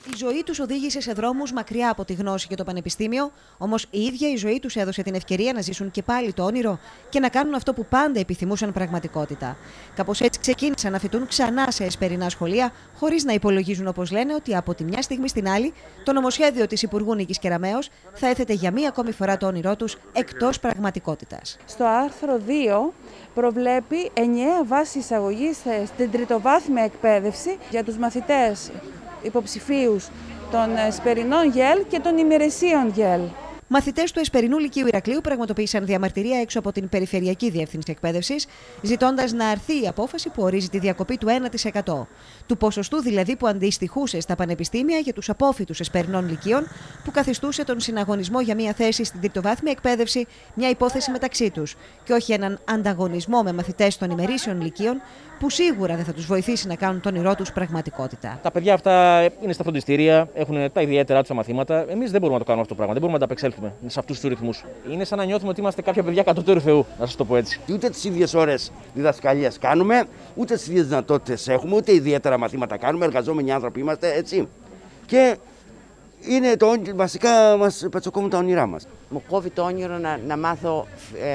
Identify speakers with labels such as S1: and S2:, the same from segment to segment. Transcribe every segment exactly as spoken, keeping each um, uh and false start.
S1: Η ζωή τους οδήγησε σε δρόμους μακριά από τη γνώση και το πανεπιστήμιο, όμως η ίδια η ζωή τους έδωσε την ευκαιρία να ζήσουν και πάλι το όνειρο και να κάνουν αυτό που πάντα επιθυμούσαν πραγματικότητα. Κάπως έτσι ξεκίνησαν να φοιτούν ξανά σε εσπερινά σχολεία, χωρίς να υπολογίζουν, όπως λένε, ότι από τη μια στιγμή στην άλλη το νομοσχέδιο της Υπουργού Νίκης Κεραμέως θα έθετε για μία ακόμη φορά το όνειρό τους εκτός πραγματικότητας.
S2: Στο άρθρο δύο προβλέπει ενιαία βάση εισαγωγής στην τριτοβάθμια εκπαίδευση για τους μαθητές υποψηφίους των εσπερινών ΓΕΛ και των ημερησίων ΓΕΛ.
S1: Μαθητές του Εσπερινού Λυκείου Ηρακλείου πραγματοποίησαν διαμαρτυρία έξω από την Περιφερειακή Διεύθυνση Εκπαίδευσης, ζητώντας να αρθεί η απόφαση που ορίζει τη διακοπή του ένα τοις εκατό. Του ποσοστού δηλαδή που αντιστοιχούσε στα πανεπιστήμια για τους απόφοιτους Εσπερινών Λυκείων, που καθιστούσε τον συναγωνισμό για μια θέση στην τριτοβάθμια εκπαίδευση μια υπόθεση μεταξύ τους, και όχι έναν ανταγωνισμό με μαθητές των ημερήσιων Λυκείων, που σίγουρα δεν θα τους βοηθήσει να κάνουν το όνειρό τους πραγματικότητα.
S3: Τα παιδιά αυτά είναι στα φροντιστήρια, έχουν τα ιδιαίτερα τους τα μαθήματα. Εμείς δεν μπορούμε να το κάνουμε αυτό το πράγμα, δεν μπορούμε να τα απεξέλθουμε σε αυτούς τους ρυθμούς. Είναι σαν να νιώθουμε ότι είμαστε κάποια παιδιά κατωτέρου Θεού, να σας το πω έτσι.
S4: Ούτε τις ίδιες ώρες διδασκαλίας κάνουμε, ούτε τις ίδιες δυνατότητες έχουμε, ούτε ιδιαίτερα μαθήματα κάνουμε. Εργαζόμενοι άνθρωποι είμαστε, έτσι. Και είναι το, βασικά μας πετσοκόμουν τα όνειρά μας.
S5: Μου κόβει το όνειρο να, να μάθω ε,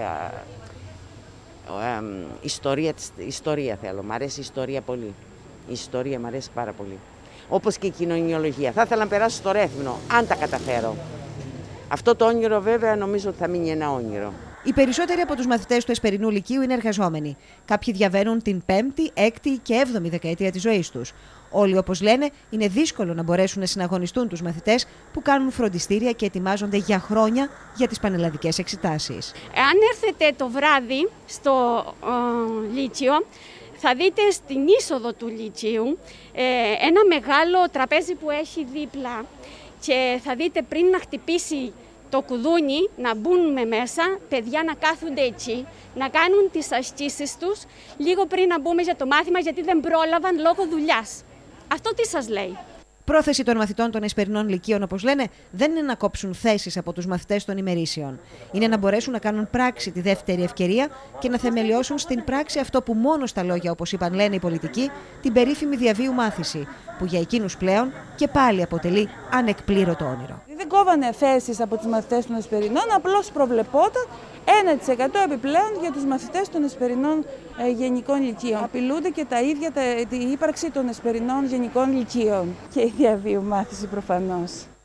S5: ε, ιστορία, ιστορία θέλω. Μ' αρέσει η ιστορία πολύ. Η ιστορία μ' αρέσει πάρα πολύ. Όπως και η κοινωνιολογία. Θα ήθελα να περάσω στο Ρέθυμνο, αν τα καταφέρω. Αυτό το όνειρο βέβαια νομίζω ότι θα μείνει ένα όνειρο.
S1: Οι περισσότεροι από τους μαθητές του Εσπερινού Λυκείου είναι εργαζόμενοι. Κάποιοι διαβαίνουν την πέμπτη, έκτη και έβδομη δεκαετία της ζωής τους. Όλοι, όπως λένε, είναι δύσκολο να μπορέσουν να συναγωνιστούν τους μαθητές που κάνουν φροντιστήρια και ετοιμάζονται για χρόνια για τις πανελλαδικές εξετάσεις.
S6: Αν έρθετε το βράδυ στο ε, Λύκειο, θα δείτε στην είσοδο του Λυκείου ε, ένα μεγάλο τραπέζι που έχει δίπλα και θα δείτε πριν να χτυπήσει το κουδούνι, να μπουν μέσα, παιδιά να κάθονται εκεί, να κάνουν τις ασκήσεις τους λίγο πριν να μπούμε για το μάθημα, γιατί δεν πρόλαβαν λόγω δουλειάς. Αυτό τι σας λέει?
S1: Πρόθεση των μαθητών των Εσπερινών Λυκείων, όπως λένε, δεν είναι να κόψουν θέσεις από τους μαθητές των ημερήσιων. Είναι να μπορέσουν να κάνουν πράξη τη δεύτερη ευκαιρία και να θεμελιώσουν στην πράξη αυτό που μόνο στα λόγια, όπως είπαν, λένε οι πολιτικοί, την περίφημη διαβίου μάθηση, που για εκείνους πλέον και πάλι αποτελεί ανεκπλήρωτο όνειρο.
S2: Δεν κόβανε θέσεις από τους μαθητές των Εσπερινών, απλώς προβλεπόταν ένα τοις εκατό επιπλέον για τους μαθητές των Εσπερινών ε, Γενικών Λυκείων. Απειλούνται και τα ίδια τα, η ύπαρξη των Εσπερινών Γενικών Λυκείων και η διαβίου μάθηση προφανώς.